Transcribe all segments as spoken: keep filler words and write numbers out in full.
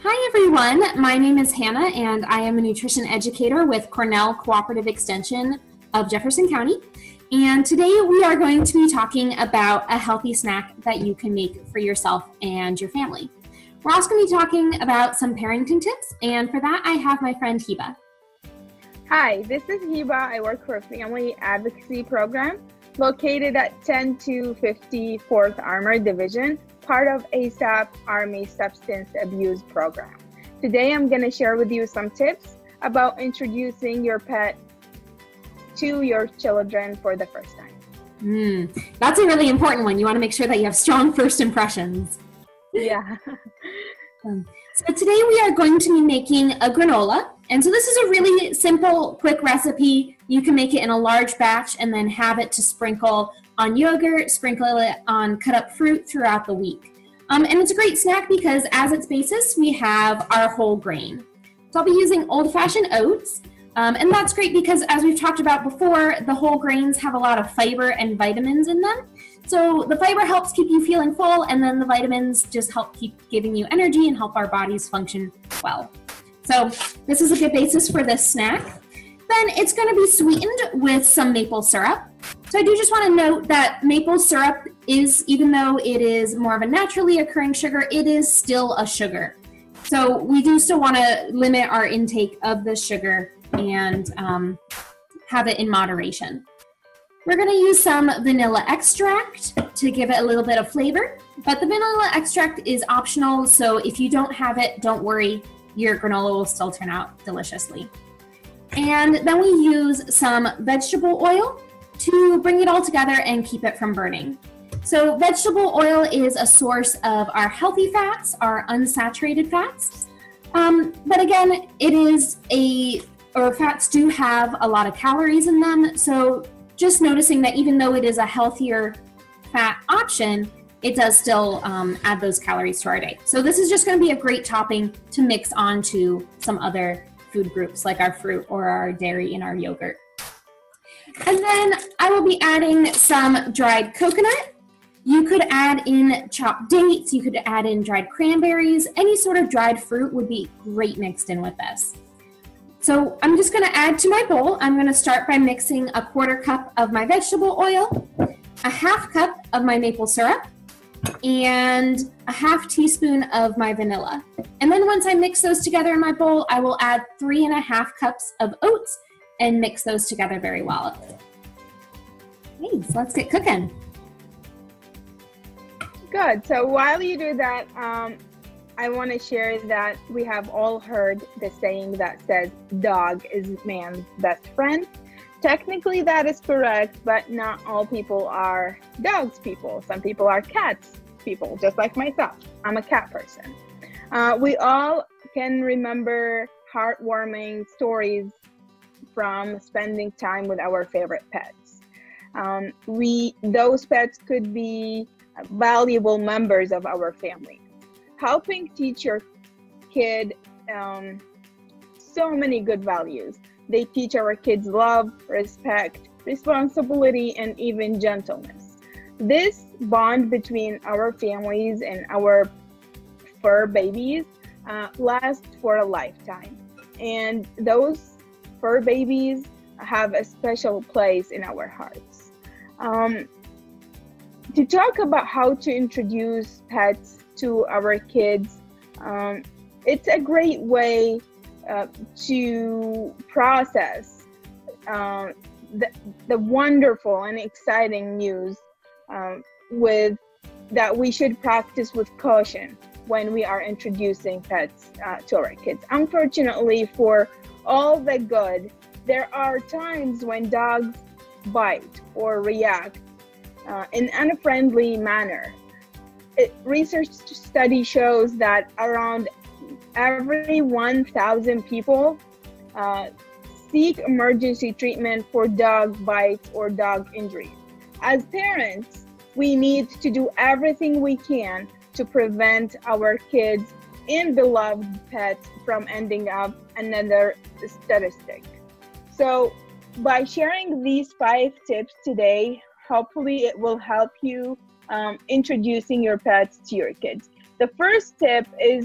Hi everyone, my name is Hannah and I am a nutrition educator with Cornell Cooperative Extension of Jefferson County. And today we are going to be talking about a healthy snack that you can make for yourself and your family. We're also going to be talking about some parenting tips, and for that I have my friend Hiba. Hi, this is Hiba. I work for a family advocacy program located at ten two fifty fourth Armored Division, part of A S A P Army Substance Abuse Program. Today I'm going to share with you some tips about introducing your pet to your children for the first time. Mm, that's a really important one. You want to make sure that you have strong first impressions. Yeah. um, so today we are going to be making a granola. And so this is a really simple, quick recipe. You can make it in a large batch and then have it to sprinkle on yogurt, sprinkle it on cut up fruit throughout the week. Um, and it's a great snack because as its basis, we have our whole grain. So I'll be using old-fashioned oats. Um, and that's great because as we've talked about before, the whole grains have a lot of fiber and vitamins in them. So the fiber helps keep you feeling full, and then the vitamins just help keep giving you energy and help our bodies function well. So this is a good basis for this snack. Then it's going to be sweetened with some maple syrup. So I do just want to note that maple syrup is, even though it is more of a naturally occurring sugar, it is still a sugar. So we do still want to limit our intake of the sugar and um, have it in moderation. We're going to use some vanilla extract to give it a little bit of flavor, but the vanilla extract is optional, so if you don't have it, don't worry, your granola will still turn out deliciously. And then we use some vegetable oil to bring it all together and keep it from burning. So vegetable oil is a source of our healthy fats, our unsaturated fats, um, but again, it is a or fats do have a lot of calories in them, so just noticing that even though it is a healthier fat option, it does still um, add those calories to our day. So this is just going to be a great topping to mix onto some other food groups like our fruit or our dairy in our yogurt. And then I will be adding some dried coconut. You could add in chopped dates, you could add in dried cranberries, any sort of dried fruit would be great mixed in with this. So I'm just going to add to my bowl. I'm going to start by mixing a quarter cup of my vegetable oil, a half cup of my maple syrup, and a half teaspoon of my vanilla. And then once I mix those together in my bowl, I will add three and a half cups of oats and mix those together very well. Okay, so let's get cooking. Good. So while you do that, um, I want to share that we have all heard the saying that says dog is man's best friend. Technically that is correct, but not all people are dogs people. Some people are cats people, just like myself. I'm a cat person. Uh, we all can remember heartwarming stories from spending time with our favorite pets. Um, we, those pets could be valuable members of our family. Helping teach your kid um, so many good values. They teach our kids love, respect, responsibility, and even gentleness. This bond between our families and our fur babies uh, lasts for a lifetime. And those fur babies have a special place in our hearts. Um, to talk about how to introduce pets to our kids, um, it's a great way uh, to process uh, the, the wonderful and exciting news um, with that we should practice with caution when we are introducing pets uh, to our kids. Unfortunately, for all the good, there are times when dogs bite or react uh, in an unfriendly manner. It, research study shows that around every one thousand people uh, seek emergency treatment for dog bites or dog injuries. As parents, we need to do everything we can to prevent our kids and beloved pets from ending up another statistic. So by sharing these five tips today, hopefully it will help you um, introducing your pets to your kids. The first tip is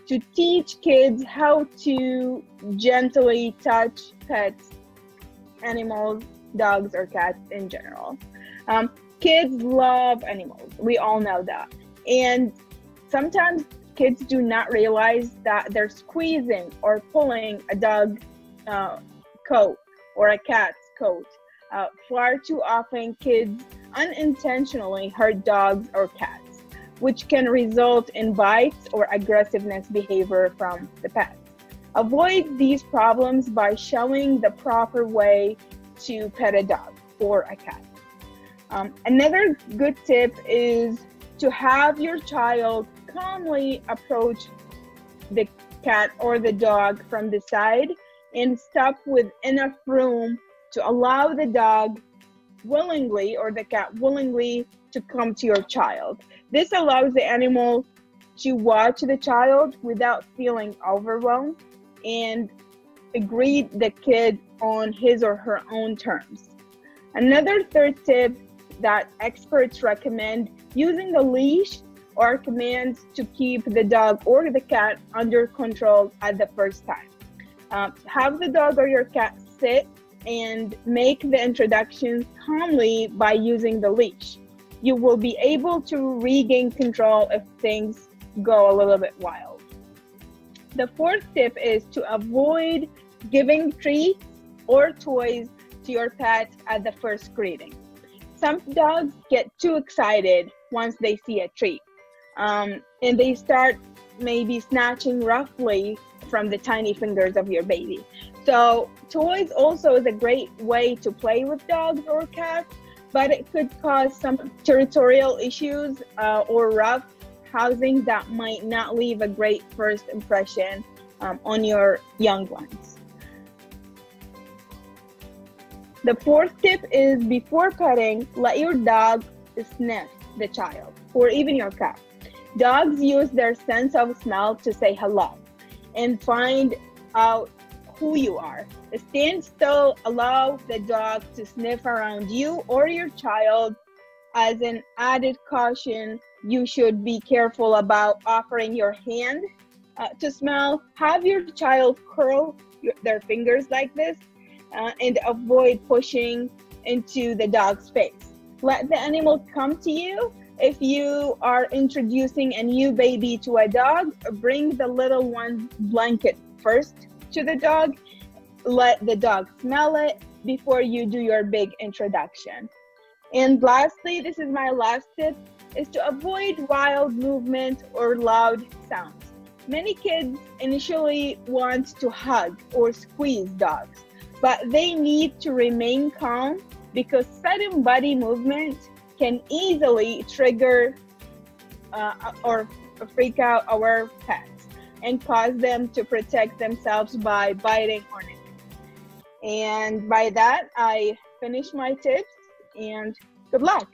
to teach kids how to gently touch pets, animals, dogs, or cats in general. Um, kids love animals. We all know that. And sometimes kids do not realize that they're squeezing or pulling a dog uh, coat or a cat's coat. Uh, far too often, kids unintentionally hurt dogs or cats, which can result in bites or aggressiveness behavior from the pets. Avoid these problems by showing the proper way to pet a dog or a cat. Um, another good tip is to have your child calmly approach the cat or the dog from the side and stop with enough room to allow the dog willingly or the cat willingly to come to your child. This allows the animal to watch the child without feeling overwhelmed and greet the kid on his or her own terms. Another third tip that experts recommend using the leash or commands to keep the dog or the cat under control at the first time. Uh, have the dog or your cat sit and make the introductions calmly by using the leash. You will be able to regain control if things go a little bit wild. The fourth tip is to avoid giving treats or toys to your pet at the first greeting. Some dogs get too excited once they see a treat, um, and they start maybe snatching roughly from the tiny fingers of your baby. So toys also is a great way to play with dogs or cats, but it could cause some territorial issues uh, or rough housing that might not leave a great first impression um, on your young ones. The fourth tip is before petting, let your dog sniff the child or even your cat. Dogs use their sense of smell to say hello and find out who you are. Stand still, allow the dog to sniff around you or your child. As an added caution, you should be careful about offering your hand uh, to smell. Have your child curl your, their fingers like this uh, and avoid pushing into the dog's face. Let the animal come to you. If you are introducing a new baby to a dog, bring the little one's blanket first to the dog. Let the dog smell it before you do your big introduction. And lastly, this is my last tip, is to avoid wild movement or loud sounds. Many kids initially want to hug or squeeze dogs, but they need to remain calm because sudden body movement can easily trigger uh, or freak out our pets and cause them to protect themselves by biting on it. And by that, I finish my tips and good luck.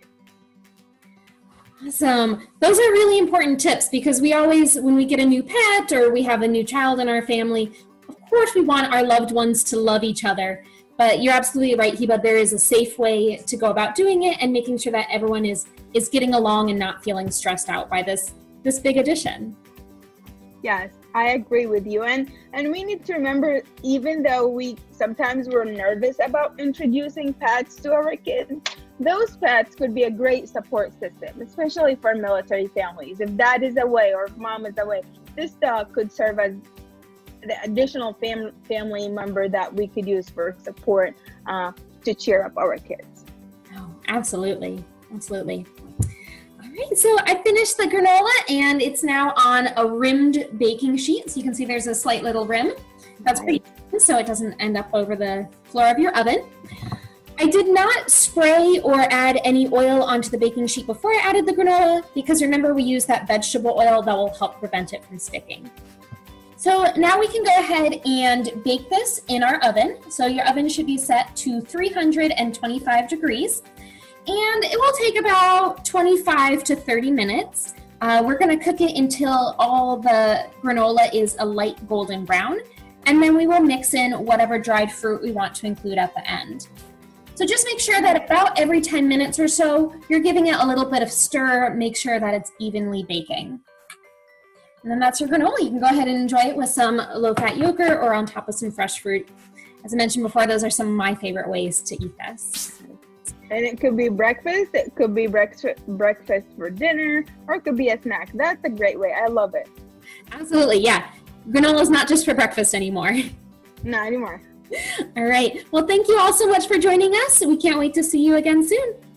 Awesome. Those are really important tips because we always, when we get a new pet or we have a new child in our family, of course we want our loved ones to love each other. But you're absolutely right, Hiba. There is a safe way to go about doing it and making sure that everyone is is getting along and not feeling stressed out by this this big addition. Yes, I agree with you. And and we need to remember, even though we sometimes we're nervous about introducing pets to our kids, those pets could be a great support system, especially for military families. If dad is away or if mom is away, this dog could serve as the additional fam- family member that we could use for support uh, to cheer up our kids. Oh, absolutely. Absolutely. All right, so I finished the granola and it's now on a rimmed baking sheet. So you can see there's a slight little rim. That's pretty good, so it doesn't end up over the floor of your oven. I did not spray or add any oil onto the baking sheet before I added the granola because remember we used that vegetable oil that will help prevent it from sticking. So now we can go ahead and bake this in our oven. So your oven should be set to three hundred twenty-five degrees, and it will take about twenty-five to thirty minutes. Uh, we're gonna cook it until all the granola is a light golden brown, and then we will mix in whatever dried fruit we want to include at the end. So just make sure that about every ten minutes or so, you're giving it a little bit of stir, make sure that it's evenly baking. And then that's your granola. You can go ahead and enjoy it with some low-fat yogurt or on top of some fresh fruit. As I mentioned before, those are some of my favorite ways to eat this. And it could be breakfast, it could be breakfast breakfast for dinner, or it could be a snack. That's a great way. I love it. Absolutely, yeah. Granola is not just for breakfast anymore. Not anymore. All right. Well, thank you all so much for joining us. We can't wait to see you again soon.